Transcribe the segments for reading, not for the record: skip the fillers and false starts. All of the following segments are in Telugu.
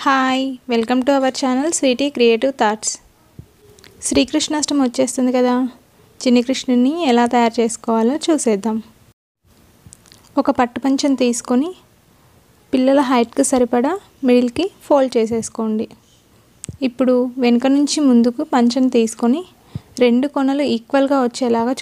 Hi welcome to our channel sweety creative thoughts. Sri Krishnashtami వచ్చేస్తుంది కదా. చిన్ని కృష్ణుని ఎలా తయారు చేసుకోవాలో చూసేద్దాం. ఒక పట్టు పంచను తీసుకొని పిల్లల హైట్కి సరిపడా మిడిల్కి ఫోల్డ్ చేసేసుకోండి. ఇప్పుడు వెనుక నుంచి ముందుకు పంచను తీసుకొని రెండు కొనలు ఈక్వల్గా వచ్చేలాగా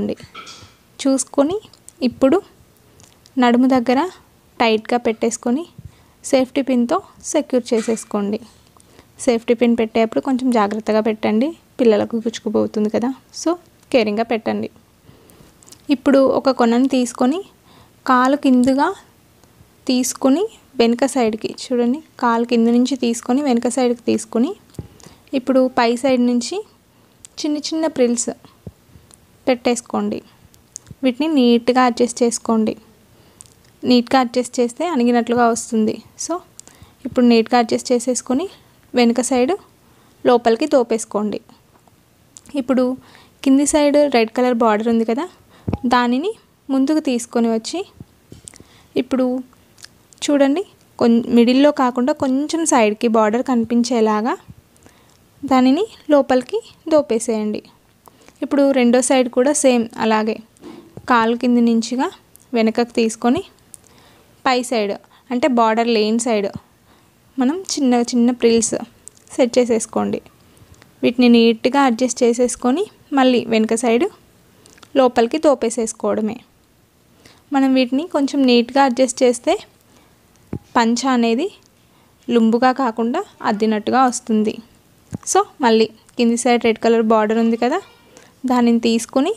చూసుకొని ఇప్పుడు నడుము దగ్గర టైట్గా పెట్టేసుకొని సేఫ్టీ పిన్తో సెక్యూర్ చేసేసుకోండి. సేఫ్టీ పిన్ పెట్టేటప్పుడు కొంచెం జాగ్రత్తగా పెట్టండి, పిల్లలకు గుచ్చుకుపోతుంది కదా, సో కేరింగ్గా పెట్టండి. ఇప్పుడు ఒక కొనను తీసుకొని కాలు కిందుగా తీసుకొని వెనుక సైడ్కి చూడండి, కాలు కింద నుంచి తీసుకొని వెనుక సైడ్కి తీసుకొని ఇప్పుడు పై సైడ్ నుంచి చిన్న చిన్న ప్రిల్స్ పెట్టేసుకోండి. వీటిని నీట్గా అడ్జస్ట్ చేసుకోండి. నీట్గా అడ్జస్ట్ చేస్తే అణిగినట్లుగా వస్తుంది. సో ఇప్పుడు నీట్గా అడ్జస్ట్ చేసేసుకొని వెనుక సైడ్ లోపలికి తోపేసుకోండి. ఇప్పుడు కింది సైడ్ రెడ్ కలర్ బార్డర్ ఉంది కదా, దానిని ముందుకు తీసుకొని వచ్చి ఇప్పుడు చూడండి మిడిల్లో కాకుండా కొంచెం సైడ్కి బార్డర్ కనిపించేలాగా దానిని లోపలికి దోపేసేయండి. ఇప్పుడు రెండో సైడ్ కూడా సేమ్ అలాగే కాలు కింది నుంచిగా వెనకకు తీసుకొని పై సైడ్ అంటే బార్డర్ లేని సైడ్ మనం చిన్న చిన్న ప్రిల్స్ సెట్ చేసేసుకోండి. వీటిని నీట్గా అడ్జస్ట్ చేసేసుకొని మళ్ళీ వెనుక సైడ్ లోపలికి తోపేసేసుకోవడమే. మనం వీటిని కొంచెం నీట్గా అడ్జస్ట్ చేస్తే పంచ అనేది లుంబుగా కాకుండా అద్దినట్టుగా వస్తుంది. సో మళ్ళీ కింది సైడ్ రెడ్ కలర్ బార్డర్ ఉంది కదా, దానిని తీసుకొని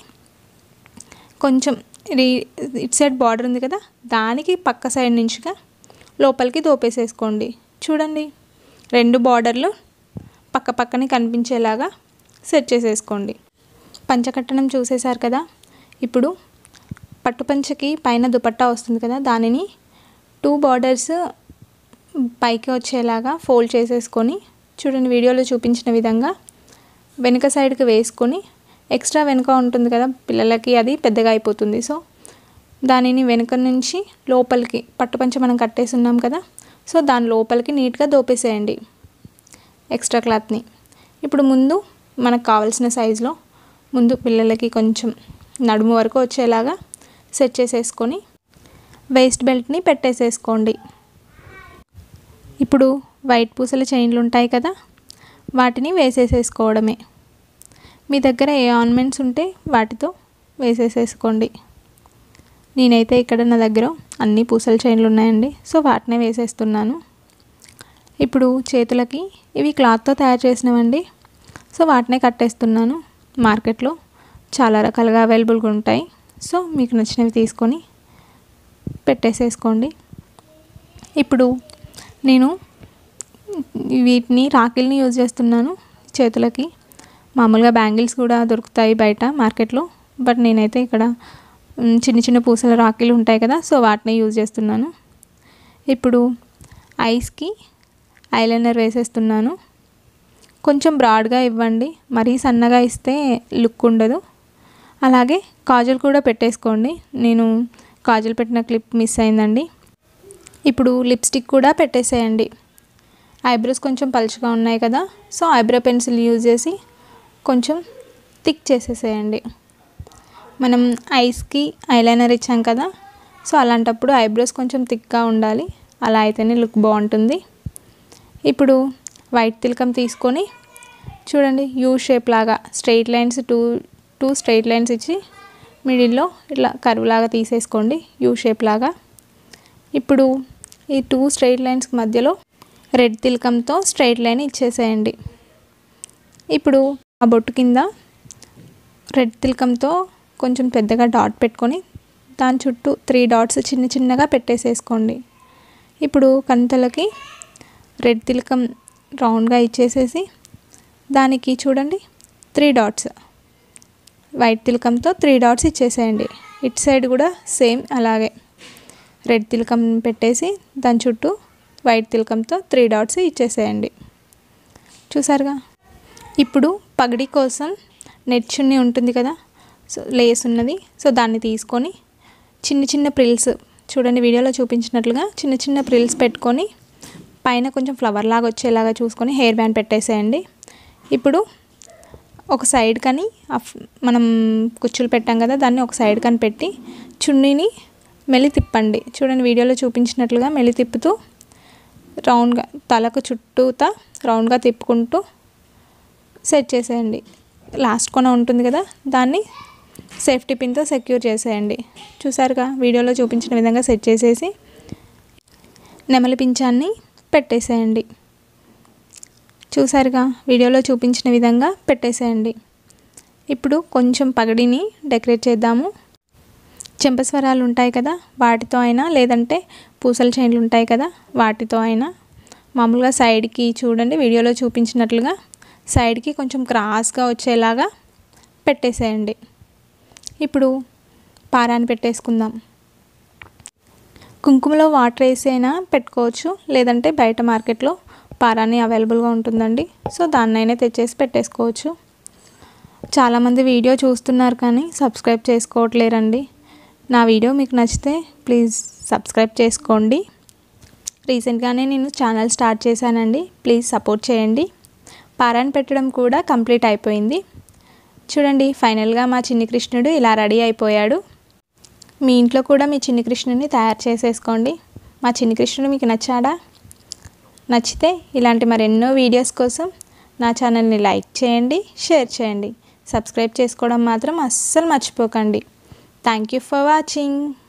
కొంచెం ఇటు సైడ్ బార్డర్ ఉంది కదా, దానికి పక్క సైడ్ నుంచిగా లోపలికి దోపేసేసుకోండి. చూడండి, రెండు బార్డర్లు పక్క పక్కనే కనిపించేలాగా సెట్ చేసేసుకోండి. పంచకట్టడం చూసేశారు కదా. ఇప్పుడు పట్టుపంచకి పైన దుపట్టా వస్తుంది కదా, దానిని 2 బార్డర్స్ పైకి వచ్చేలాగా ఫోల్డ్ చేసేసుకొని చూడండి, వీడియోలో చూపించిన విధంగా వెనుక సైడ్కి వేసుకొని ఎక్స్ట్రా వెనుక ఉంటుంది కదా పిల్లలకి, అది పెద్దగా అయిపోతుంది. సో దానిని వెనుక నుంచి లోపలికి పట్టుపంచ మనం కట్టేస్తున్నాం కదా, సో దాని లోపలికి నీట్గా దోపేసేయండి ఎక్స్ట్రా క్లాత్ని. ఇప్పుడు ముందు మనకు కావాల్సిన సైజులో ముందు పిల్లలకి కొంచెం నడుము వరకు వచ్చేలాగా సెట్ చేసేసుకొని వేస్ట్ బెల్ట్ని పెట్టేసేసుకోండి. ఇప్పుడు వైట్ పూసల చైన్లు ఉంటాయి కదా, వాటిని వేసేసేసుకోవడమే. మీ దగ్గర ఏ ఆర్నమెంట్స్ ఉంటే వాటితో వేసేసేసుకోండి. నేనైతే ఇక్కడ నా దగ్గర అన్ని పూసల చైన్లు ఉన్నాయండి, సో వాటినే వేసేస్తున్నాను. ఇప్పుడు చేతులకి ఇవి క్లాత్తో తయారు చేసినవండి, సో వాటినే కట్టేస్తున్నాను. మార్కెట్లో చాలా రకాలుగా అవైలబుల్గా ఉంటాయి, సో మీకు నచ్చినవి తీసుకొని పెట్టేసేసుకోండి. ఇప్పుడు నేను వీటిని రాఖీల్ని యూజ్ చేస్తున్నాను చేతులకి. మామూలుగా బ్యాంగిల్స్ కూడా దొరుకుతాయి బయట మార్కెట్లో, బట్ నేనైతే ఇక్కడ చిన్న చిన్న పూసల రాఖీలు ఉంటాయి కదా, సో వాటిని యూజ్ చేస్తున్నాను. ఇప్పుడు ఐస్కి ఐలైనర్ వేసేస్తున్నాను. కొంచెం బ్రాడ్గా ఇవ్వండి, మరీ సన్నగా ఇస్తే లుక్ ఉండదు. అలాగే కాజల్ కూడా పెట్టేసుకోండి. నేను కాజల్ పెట్టిన క్లిప్ మిస్ అయిందండి. ఇప్పుడు లిప్స్టిక్ కూడా పెట్టేసేయండి. ఐబ్రోస్ కొంచెం పలుచగా ఉన్నాయి కదా, సో ఐబ్రో పెన్సిల్ యూజ్ చేసి కొంచెం థిక్ చేసేసేయండి. మనం ఐస్కి ఐలైనర్ ఇచ్చాం కదా, సో అలాంటప్పుడు ఐబ్రోస్ కొంచెం థిక్గా ఉండాలి, అలా అయితేనే లుక్ బాగుంటుంది. ఇప్పుడు వైట్ తిలకం తీసుకొని చూడండి, యూ షేప్ లాగా straight lines two straight lines ఇచ్చి మిడిల్లో ఇట్లా కర్వ్ లాగా తీసేసుకోండి, యూ షేప్ లాగా. ఇప్పుడు ఈ 2 స్ట్రెయిట్ లైన్స్కి మధ్యలో రెడ్ తిలకంతో స్ట్రెయిట్ లైన్ ఇచ్చేసేయండి. ఇప్పుడు ఆ బొట్టు కింద రెడ్ తిలకంతో కొంచెం పెద్దగా డాట్ పెట్టుకొని దాని చుట్టూ 3 డాట్స్ చిన్న చిన్నగా పెట్టేసేసుకోండి. ఇప్పుడు కంతలకి రెడ్ తిలకం రౌండ్గా ఇచ్చేసేసి దానికి చూడండి 3 డాట్స్ వైట్ తిలకంతో 3 డాట్స్ ఇచ్చేసేయండి. ఇటు సైడ్ కూడా సేమ్ అలాగే రెడ్ తిలకం పెట్టేసి దాని చుట్టూ వైట్ తిలకంతో 3 డాట్స్ ఇచ్చేసేయండి. చూసారుగా. ఇప్పుడు పగడి కోసం నెట్ చున్నీ ఉంటుంది కదా, సో లేస్ ఉన్నది, సో దాన్ని తీసుకొని చిన్న చిన్న ప్రిల్స్ చూడండి వీడియోలో చూపించినట్లుగా చిన్న చిన్న ప్రిల్స్ పెట్టుకొని పైన కొంచెం ఫ్లవర్ లాగా వచ్చేలాగా చూసుకొని హెయిర్ బ్యాండ్ పెట్టేసేయండి. ఇప్పుడు ఒక సైడ్ కానీ మనం కుచ్చులు పెట్టాం కదా, దాన్ని ఒక సైడ్ కానీ పెట్టి చున్నీని మెల్లి తిప్పండి. చూడండి వీడియోలో చూపించినట్లుగా మెల్లి తిప్పుతూ రౌండ్గా తలకు చుట్టూతా రౌండ్గా తిప్పుకుంటూ సెట్ చేసేయండి. లాస్ట్ కొన ఉంటుంది కదా, దాన్ని సేఫ్టీ పిన్తో సెక్యూర్ చేసేయండి. చూసారుగా వీడియోలో చూపించిన విధంగా సెట్ చేసేసి నెమలి పించాన్ని పెట్టేసేయండి. చూసారుగా వీడియోలో చూపించిన విధంగా పెట్టేసేయండి. ఇప్పుడు కొంచెం పగడిని డెకరేట్ చేద్దాము. చెంపస్వరాలు ఉంటాయి కదా, వాటితో అయినా లేదంటే పూసల చైన్లు ఉంటాయి కదా, వాటితో అయినా మామూలుగా సైడ్కి చూడండి వీడియోలో చూపించినట్లుగా సైడ్కి కొంచెం క్రాస్గా వచ్చేలాగా పెట్టేసేయండి. ఇప్పుడు పారాన్ని పెట్టేసుకుందాం. కుంకుమలో వాటర్ వేసి అయినా పెట్టుకోవచ్చు, లేదంటే బయట మార్కెట్లో పారాని అవైలబుల్గా ఉంటుందండి. సో దాన్నైనా తెచ్చేసి పెట్టేసుకోవచ్చు. చాలామంది వీడియో చూస్తున్నారు కానీ సబ్స్క్రైబ్ చేసుకోవట్లేరండి. నా వీడియో మీకు నచ్చితే ప్లీజ్ సబ్స్క్రైబ్ చేసుకోండి. రీసెంట్గానే నేను ఛానల్ స్టార్ట్ చేశానండి, ప్లీజ్ సపోర్ట్ చేయండి. పారాన్ని పెట్టడం కూడా కంప్లీట్ అయిపోయింది. చూడండి ఫైనల్గా మా చిన్ని కృష్ణుడు ఇలా రెడీ అయిపోయాడు. మీ ఇంట్లో కూడా మీ చిన్ని కృష్ణుడిని తయారు చేసేసుకోండి. మా చిన్ని కృష్ణుడు మీకు నచ్చాడా? నచ్చితే ఇలాంటి మరెన్నో వీడియోస్ కోసం నా ఛానల్ని లైక్ చేయండి, షేర్ చేయండి, సబ్స్క్రైబ్ చేసుకోవడం మాత్రం అస్సలు మర్చిపోకండి. Thank you for watching.